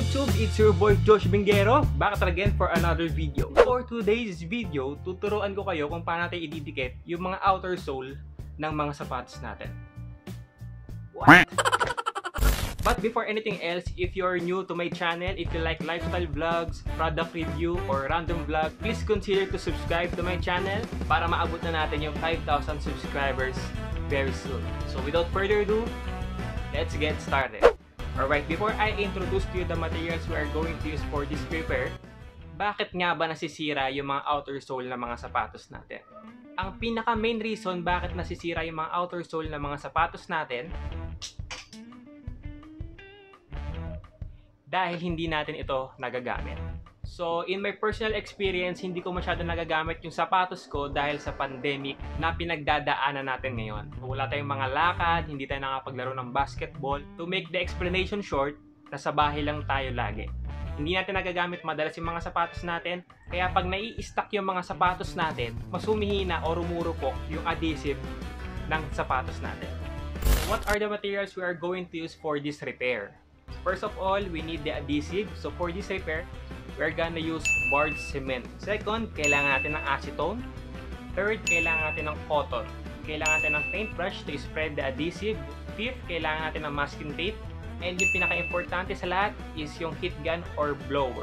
YouTube, it's your boy Josh Bingero, back again for another video. For today's video, tuturuan ko kayo kung paano natin ididikit yung mga outer sole ng mga sapatos natin. What? But before anything else, if you're new to my channel, if you like lifestyle vlogs, product review, or random vlog, please consider to subscribe to my channel para maabot na natin yung 5,000 subscribers very soon. So without further ado, let's get started. Alright, before I introduce to you the materials we are going to use for this prepare, bakit nga ba nasisira yung mga outer sole ng mga sapatos natin? Ang pinaka main reason bakit nasisira yung mga outer sole ng mga sapatos natin, dahil hindi natin ito nagagamit. So, in my personal experience, hindi ko masyado nagagamit yung sapatos ko dahil sa pandemic na pinagdadaanan natin ngayon. Wala tayong mga lakad, hindi tayo nakapaglaro ng basketball. To make the explanation short, nasa bahay lang tayo lagi. Hindi natin nagagamit madalas yung mga sapatos natin, kaya pag nai-stack yung mga sapatos natin, mas humihina o rumurupok yung adhesive ng sapatos natin. What are the materials we are going to use for this repair? First of all, we need the adhesive. So for this repair, we're gonna use barge cement. Second, kailangan natin ng acetone. Third, kailangan natin ng cotton. Kailangan natin ng paintbrush to spread the adhesive. Fifth, kailangan natin ng masking tape. And yung pinaka-importante sa lahat is yung heat gun or blower.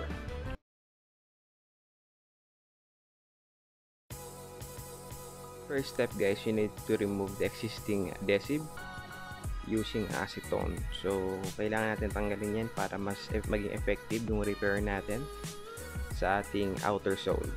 First step guys, you need to remove the existing adhesive using acetone. So, kailangan natin tanggalin yan para mas maging effective yung repair natin sa ating outer sole.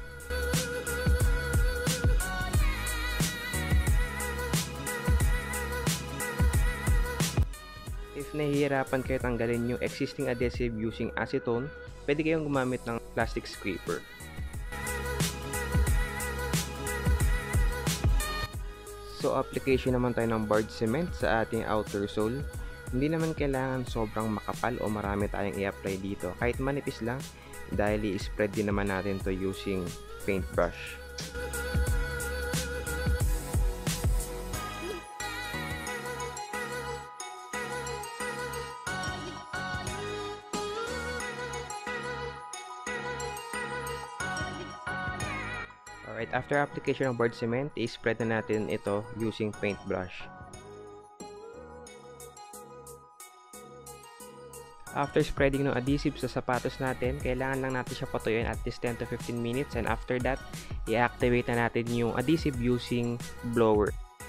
If nahihirapan kayo tanggalin yung existing adhesive using acetone, pwede kayong gumamit ng plastic scraper. So, application naman tayo ng barge cement sa ating outer sole. Hindi naman kailangan sobrang makapal o marami tayong i-apply dito. Kahit manipis lang, dahil i-spread din naman natin to using paintbrush. Alright, after application ng barge cement, i-spread na natin ito using paintbrush. After spreading ng adhesive sa sapatos natin, kailangan lang natin siya patuyuin at least 10 to 15 minutes, and after that, i-activate na natin yung adhesive using blower.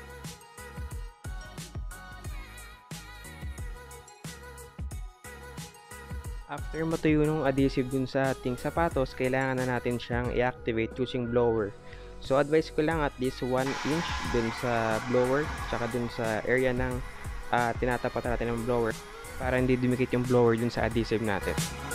After matuyo ng adhesive dun sa ating sapatos, kailangan na natin siyang i-activate using blower. So, advice ko lang at least 1 inch dun sa blower, tsaka dun sa area ng tinatapat natin ng blower para hindi dumikit yung blower dun sa adhesive natin.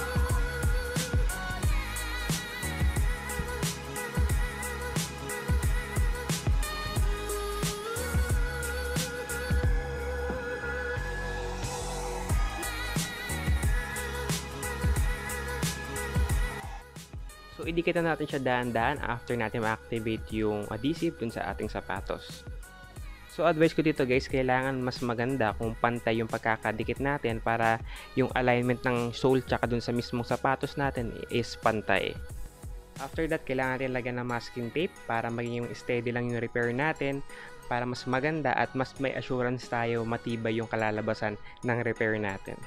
So, idikit na natin siya dahan-dahan after natin ma-activate yung adhesive dun sa ating sapatos. So, advice ko dito guys, kailangan mas maganda kung pantay yung pagkakadikit natin para yung alignment ng sole tsaka dun sa mismong sapatos natin is pantay. After that, kailangan natin lagyan ng masking tape para maging steady lang yung repair natin, para mas maganda at mas may assurance tayo matibay yung kalalabasan ng repair natin.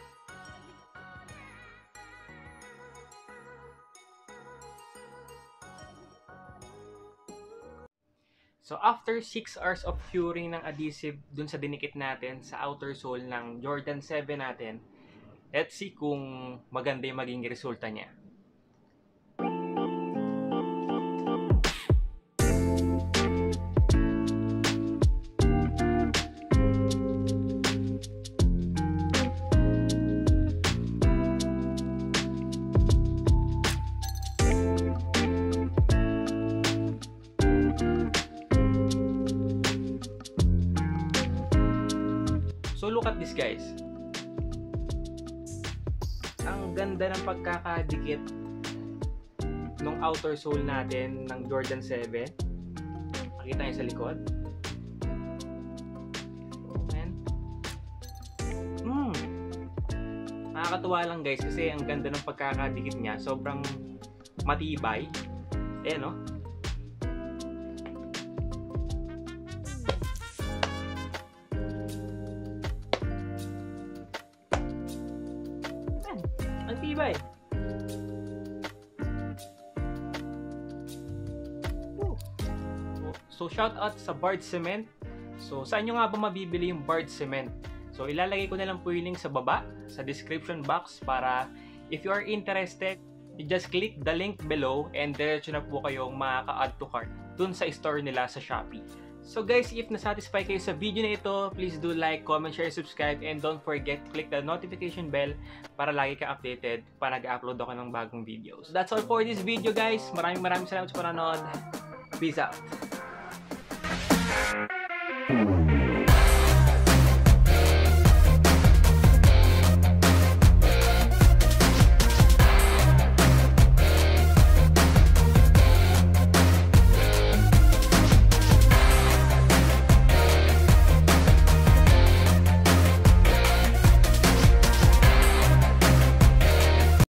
So after 6 hours of curing ng adhesive dun sa dinikit natin sa outer sole ng Jordan 7 natin, let's see kung maganda yung maging resulta niya. So look at this guys. Ang ganda ng pagkakadikit ng outer sole natin ng Jordan 7. Makita nyo sa likod. Nakakatuwa lang guys kasi ang ganda ng pagkakadikit niya. Sobrang matibay. Ayan no? Ayan. Ang tibay. So shout out sa Bard Cement. So saan nyo nga ba mabibili yung Bard Cement? So ilalagay ko na lang po yung link sa baba, sa description box para if you are interested, you just click the link below and diretso na po kayong makaka-add to cart dun sa store nila sa Shopee. So guys, if nasatisfy kayo sa video na ito, please do like, comment, share, subscribe, and don't forget to click the notification bell para lagi ka updated pa nag-upload ako ng bagong videos. That's all for this video guys. Maraming salamat sa panonood. Peace out.